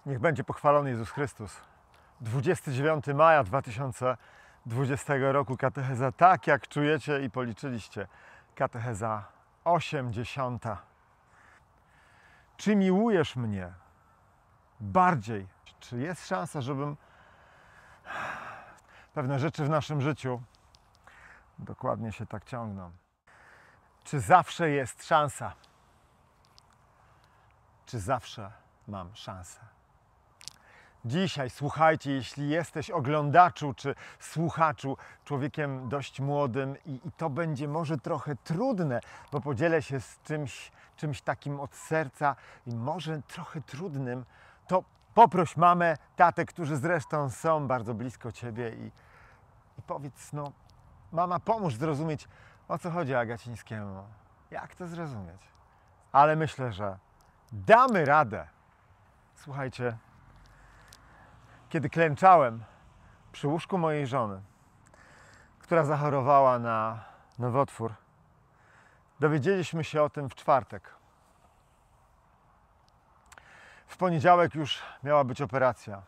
Niech będzie pochwalony Jezus Chrystus. 29 maja 2020 roku katecheza, tak jak czujecie i policzyliście, katecheza 80. Czy miłujesz mnie bardziej? Czy jest szansa, żebym pewne rzeczy w naszym życiu dokładnie się tak ciągną? Czy zawsze jest szansa? Czy zawsze mam szansę? Dzisiaj, słuchajcie, jeśli jesteś oglądaczu czy słuchaczu, człowiekiem dość młodym i to będzie może trochę trudne, bo podzielę się z czymś takim od serca i może trochę trudnym, to poproś mamę, tatę, którzy zresztą są bardzo blisko ciebie i powiedz, no mama, pomóż zrozumieć, o co chodzi Agacińskiemu. Jak to zrozumieć? Ale myślę, że damy radę. Słuchajcie, kiedy klęczałem przy łóżku mojej żony, która zachorowała na nowotwór, dowiedzieliśmy się o tym w czwartek. W poniedziałek już miała być operacja.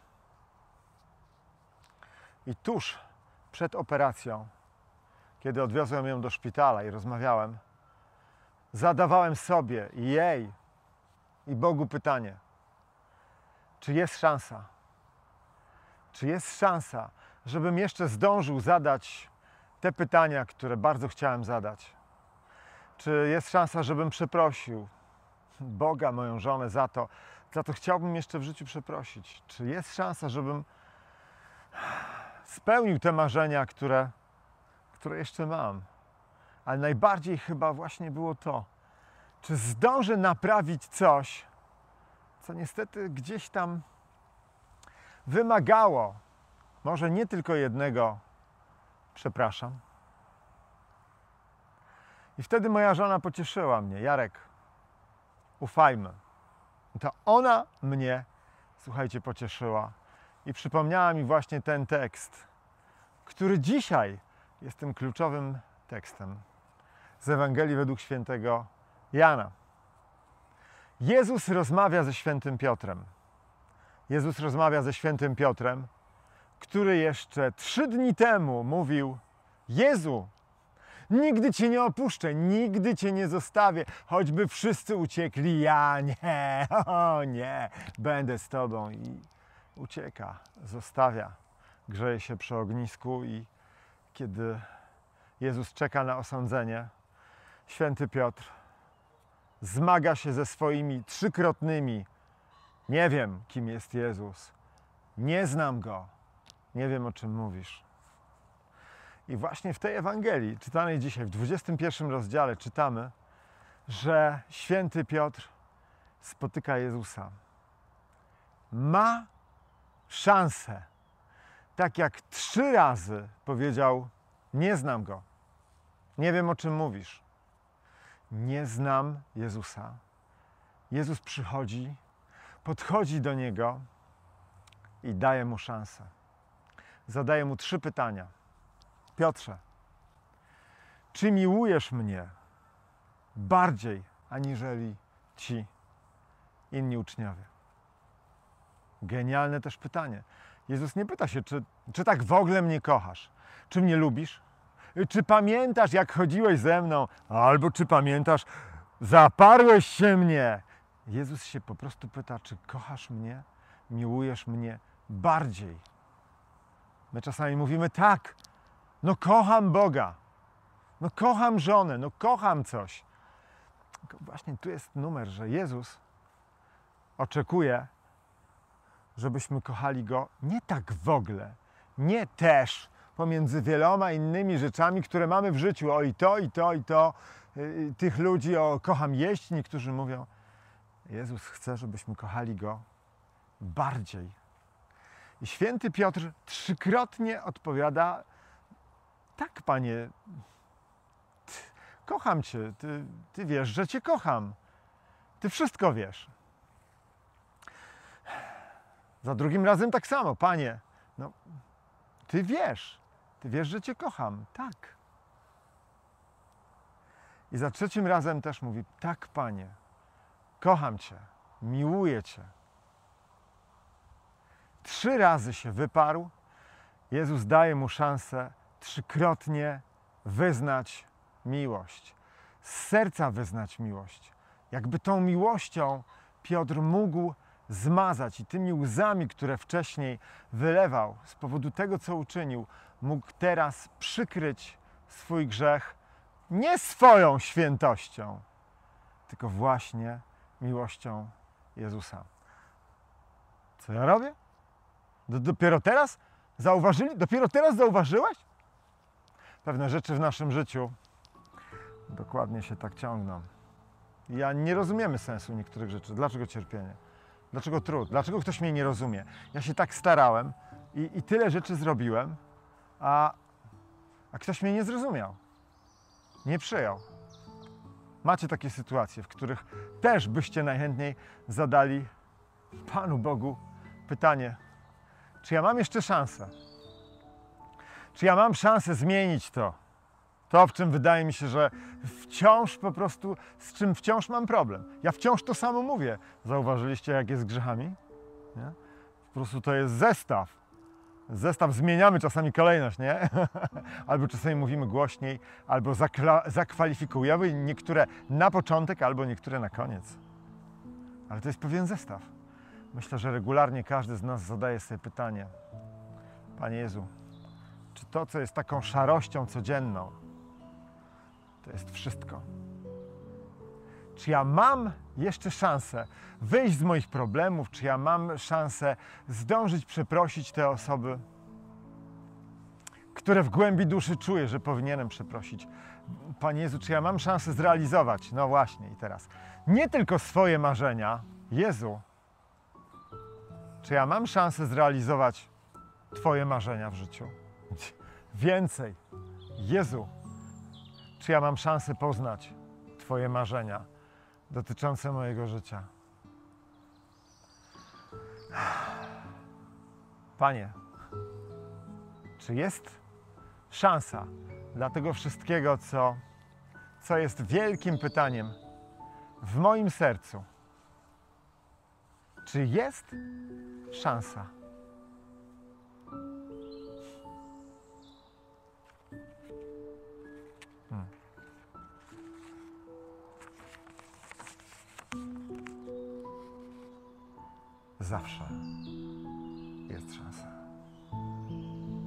I tuż przed operacją, kiedy odwiozłem ją do szpitala i rozmawiałem, zadawałem sobie, jej i Bogu pytanie, czy jest szansa? Czy jest szansa, żebym jeszcze zdążył zadać te pytania, które bardzo chciałem zadać? Czy jest szansa, żebym przeprosił Boga, moją żonę za to chciałbym jeszcze w życiu przeprosić? Czy jest szansa, żebym spełnił te marzenia, które jeszcze mam? Ale najbardziej chyba właśnie było to, czy zdążę naprawić coś, co niestety gdzieś tam wymagało może nie tylko jednego przepraszam. I wtedy moja żona pocieszyła mnie. Jarek, ufajmy. I to ona mnie, słuchajcie, pocieszyła i przypomniała mi właśnie ten tekst, który dzisiaj jest tym kluczowym tekstem z Ewangelii według świętego Jana. Jezus rozmawia ze świętym Piotrem. Jezus rozmawia ze świętym Piotrem, który jeszcze 3 dni temu mówił: Jezu, nigdy Cię nie opuszczę, nigdy Cię nie zostawię, choćby wszyscy uciekli, ja nie, nie, będę z Tobą. I ucieka, zostawia, grzeje się przy ognisku i kiedy Jezus czeka na osądzenie, święty Piotr zmaga się ze swoimi 3-krotnymi: nie wiem, kim jest Jezus, nie znam Go, nie wiem, o czym mówisz. I właśnie w tej Ewangelii, czytanej dzisiaj, w 21 rozdziale, czytamy, że święty Piotr spotyka Jezusa. Ma szansę. Tak jak 3 razy powiedział: nie znam Go, nie wiem, o czym mówisz. Nie znam Jezusa. Jezus przychodzi, podchodzi do niego i daje mu szansę. Zadaje mu 3 pytania. Piotrze, czy miłujesz mnie bardziej aniżeli ci inni uczniowie? Genialne też pytanie. Jezus nie pyta się, czy tak w ogóle mnie kochasz, czy mnie lubisz, czy pamiętasz, jak chodziłeś ze mną, albo czy pamiętasz, zaparłeś się mnie. Jezus się po prostu pyta, czy kochasz mnie, miłujesz mnie bardziej. My czasami mówimy: tak, no kocham Boga, no kocham żonę, no kocham coś. Tylko właśnie tu jest numer, że Jezus oczekuje, żebyśmy kochali Go nie tak w ogóle, nie też pomiędzy wieloma innymi rzeczami, które mamy w życiu. O i to, i to, i to. Tych ludzi kocham jeść, niektórzy mówią. Jezus chce, żebyśmy kochali Go bardziej. I święty Piotr 3-krotnie odpowiada: tak, Panie, kocham Cię, Ty wiesz, że Cię kocham. Ty wszystko wiesz. Za drugim razem tak samo: Panie, no, Ty wiesz, że Cię kocham. Tak. I za 3 razem też mówi: tak, Panie, kocham Cię, miłuję Cię. 3 razy się wyparł, Jezus daje mu szansę 3-krotnie wyznać miłość. Z serca wyznać miłość. Jakby tą miłością Piotr mógł zmazać i tymi łzami, które wcześniej wylewał z powodu tego, co uczynił, mógł teraz przykryć swój grzech nie swoją świętością, tylko właśnie miłością Jezusa. Co ja robię? Dopiero teraz zauważyli? Dopiero teraz zauważyłeś? Pewne rzeczy w naszym życiu dokładnie się tak ciągną. Ja nie rozumiemy sensu niektórych rzeczy. Dlaczego cierpienie? Dlaczego trud? Dlaczego ktoś mnie nie rozumie? Ja się tak starałem i tyle rzeczy zrobiłem, a ktoś mnie nie zrozumiał. Nie przyjął. Macie takie sytuacje, w których też byście najchętniej zadali Panu Bogu pytanie, czy ja mam jeszcze szansę? Czy ja mam szansę zmienić to, w czym wydaje mi się, że wciąż po prostu, z czym wciąż mam problem. Ja wciąż to samo mówię. Zauważyliście, jak jest z grzechami? Nie? Po prostu to jest zestaw. Zestaw zmieniamy czasami kolejność, nie? Albo czasami mówimy głośniej, albo zakwalifikujemy niektóre na początek, albo niektóre na koniec. Ale to jest pewien zestaw. Myślę, że regularnie każdy z nas zadaje sobie pytanie: Panie Jezu, czy to, co jest taką szarością codzienną, to jest wszystko? Czy ja mam jeszcze szansę wyjść z moich problemów? Czy ja mam szansę zdążyć przeprosić te osoby, które w głębi duszy czuję, że powinienem przeprosić? Panie Jezu, czy ja mam szansę zrealizować, no właśnie i teraz, nie tylko swoje marzenia? Jezu, czy ja mam szansę zrealizować Twoje marzenia w życiu? Więcej. Jezu, czy ja mam szansę poznać Twoje marzenia dotyczące mojego życia? Panie, czy jest szansa dla tego wszystkiego, co jest wielkim pytaniem w moim sercu? Czy jest szansa? Zawsze jest szansa.